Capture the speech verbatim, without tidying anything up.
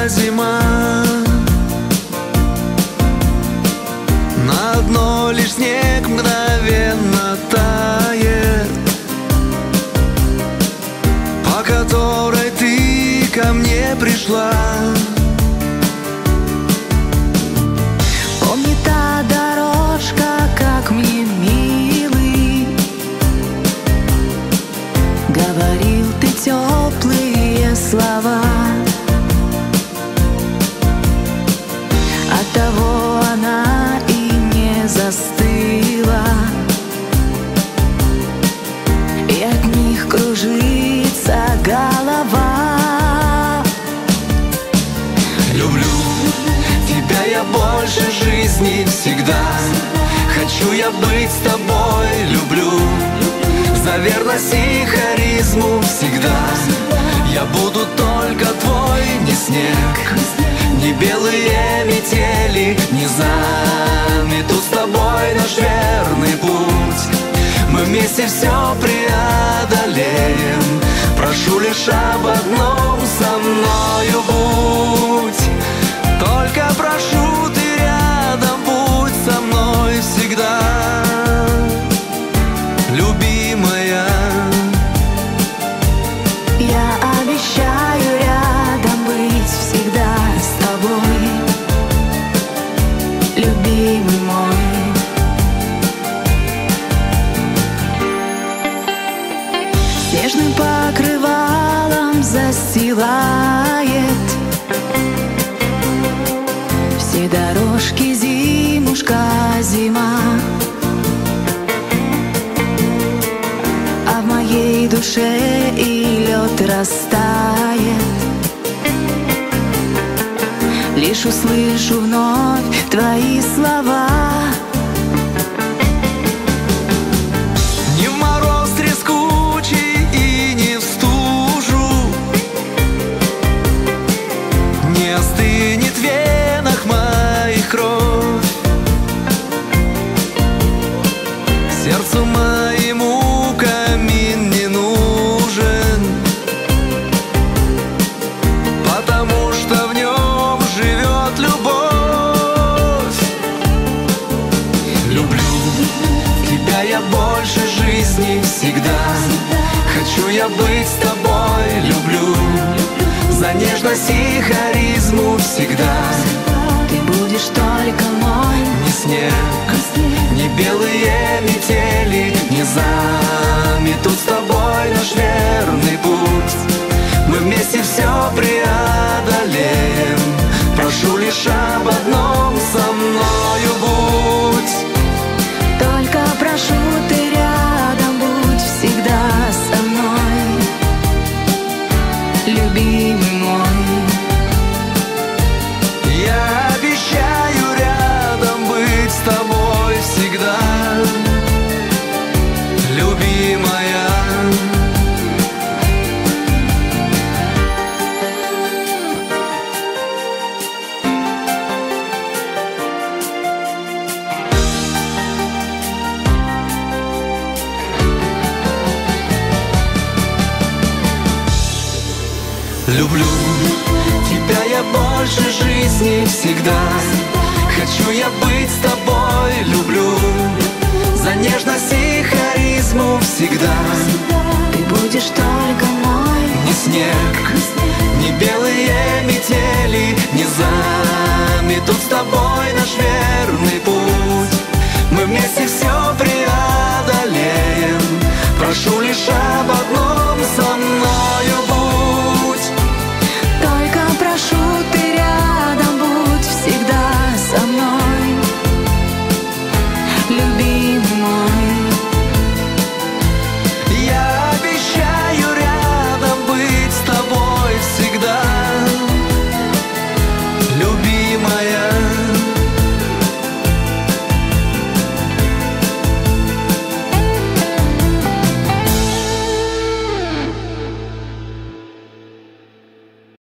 зима, на дно лишь снег мгновенно тает, по которой ты ко мне пришла. Помни та дорожка, как мне милый, говорил ты теплые слова. Оттого она и не застыла, и от них кружится голова. Люблю тебя я больше жизни всегда, хочу я быть с тобой, люблю за верность и харизму всегда. Я буду только твой, не снег, не белые метели, не заметут с тобой наш верный путь. Мы вместе все преодолеем, прошу лишь об одном, со мною будь. Только прошу, ты рядом будь со мной всегда, любимая. Я обещаю рядом быть всегда с тобой, любимый мой. Снежным покрывалом застилает все дорожки зимушка, зима. А в моей душе и лед растает, лишь услышу вновь твои слова. Не в мороз трескучий и не в стужу, не остынет в венах моих кровь, сердцу моему камин не нужен, потому что в нем живет любовь. Люблю тебя я больше жизни всегда, хочу я быть с тобой, люблю за нежность и харизму всегда. Ты будешь только мой, Не снег, не белые метели, не заметут с тобой наш верный путь. Мы вместе все преодолеем, прошу лишь об одном, со мною будь. только прошу, ты рядом будь всегда со мной, любимый мой. Я обещаю рядом быть с тобой всегда, любимая. Люблю тебя я больше жизни всегда, хочу я быть с тобой, люблю за нежность и харизму всегда. Ты будешь только мой, Не снег, не